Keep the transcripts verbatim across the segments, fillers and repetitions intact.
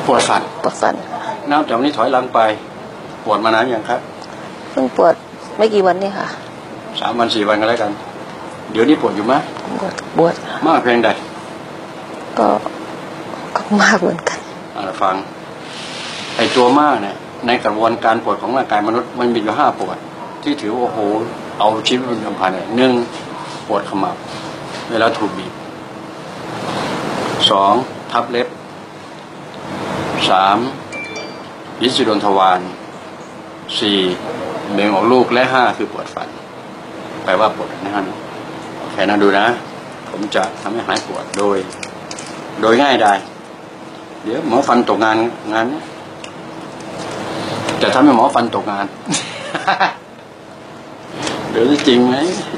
ปวดฟันปวดฟันนับจากนี้ถอยหลังไปปวดมานานยังครับเพิ่งปวดไม่กี่วันนี่ค่ะสามวันสี่วันก็แล้วกันเดี๋ยวนี้ปวดอยู่ไหมปวดปวดมากเพียงใดก็ก็มากเหมือนกันฟังไอ้ตัวมากเนี่ยในกระบวนการปวดของร่างกายมนุษย์มันมีอยู่ห้าปวดที่ถือว่าโอ้โหเอาชีวิตเป็นสำคัญเนี่ยหนึ่งปวดขมับเวลาถูกบีบสองทับเล็บสามลิ้นจุดนทวารสี่เบ่งออกลูกและห้าคือปวดฟันแปลว่าปวดนะฮะโอเคนะดูนะผมจะทำให้หายปวดโดยโดยง่ายได้เดี๋ยวหมอฟันตกงานงานนี้จะทำให้หมอฟันตกงานเดี๋ยวจะจริงไหม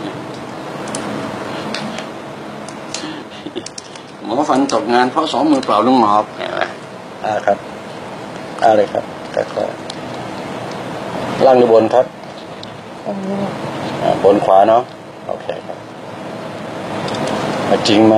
หมอฟันตกงานเพราะสองมือเปล่าลุงหมอบเห็นไหมอ่าครับอ่าเลยครับค่อยๆล่างหรือบนครับบนขวาเนาะโอเคครับจริงไหม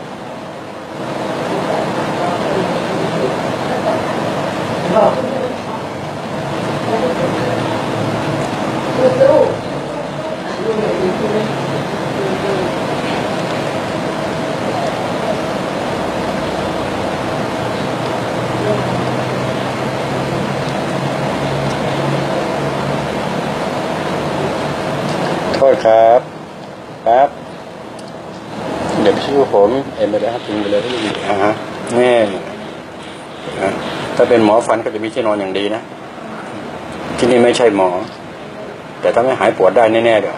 โทษครับครับเด็กชื่อผมเอ็มไปแล้วครับจริงไปเลยที่นี่อ่าฮะแน่ถ้าเป็นหมอฟันก็จะมีที่นอนอย่างดีนะที่นี่ไม่ใช่หมอแต่ถ้าไม่หายปวดได้แน่ๆเดี๋ยว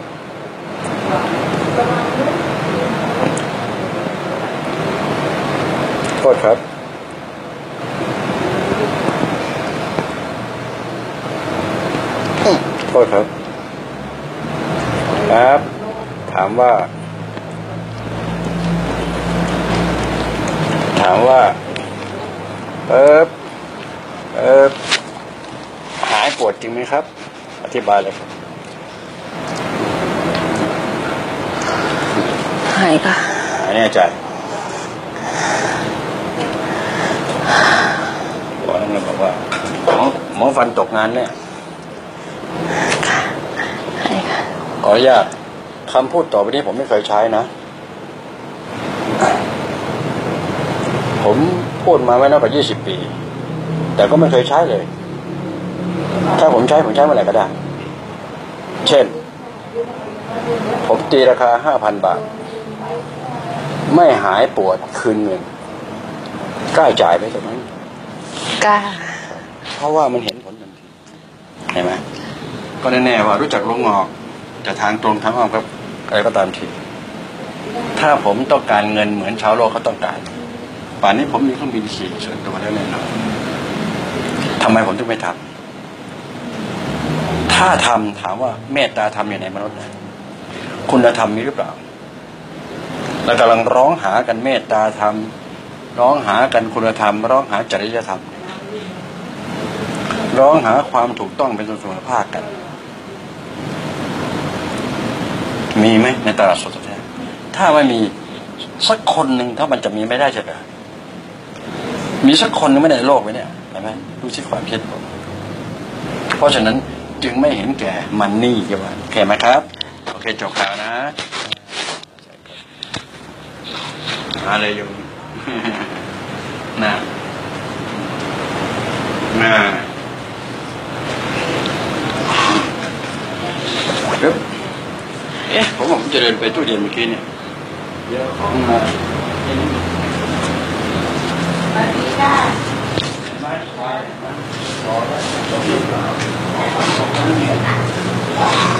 โทษครับโทษครับครับถามว่าถามว่าเออเออหายปวดจริงไหมครับอธิบายเลยครับหายค่ะหายแน่ใจหมอเราบอกว่าหมอหมอฟันตกงานเนี่ยหายค่ะขออนุญาตคำพูดต่อไปนี้ผมไม่เคยใช้นะผมพูดมาไม่น้อยกว่ายี่สิบปีแต่ก็ไม่เคยใช้เลยถ้าผมใช้ผมใช้เมื่อไหร่ก็ได้เช่นผมตีราคาห้าพันบาทไม่หายปวดคืนเงินกล้าจ่ายไหมตรงนั้นกล้าเพราะว่ามันเห็นผลทันทีเห็นไหมก็แน่ๆว่ารู้จักลงงอกจะทางตรงทางอ้อมครับอะไรก็ตามทีถ้าผมต้องการเงินเหมือนชาวโลกเขาต้องการป่านนี้ผมมีเครื่องบินขี่ส่วนตัวแล้วแน่นอนทำไมผมถึงไม่ทำถ้าทำถามว่าเมตตาธรรมอย่างในมนุษย์นะคุณธรรมมีหรือเปล่าเรากำลังร้องหากันเมตตาธรรมร้องหากันคุณธรรมร้องหาจริยธรรมร้องหาความถูกต้องเป็นส่วนๆภาคกันมีไหมในตลาดสดแท้ถ้าไม่มีสักคนหนึ่งถ้ามันจะมีไม่ได้ใช่ไหมมีสักคนนึงไม่ในโลกไหมเนี่ยเห็นไหมดูสิความคิดผมเพราะฉะนั้นจึงไม่เห็นแก่มันนี่กันว่าโอเคไหมครับโอเคจบข่าวนะอะไรอยู่น่ะน่ะครับเอ๊ะผมผมจะเดินไปตู้เย็นเมื่อกี้เนี่ยเดี๋ยวของมาสวัสดีค่ะไม่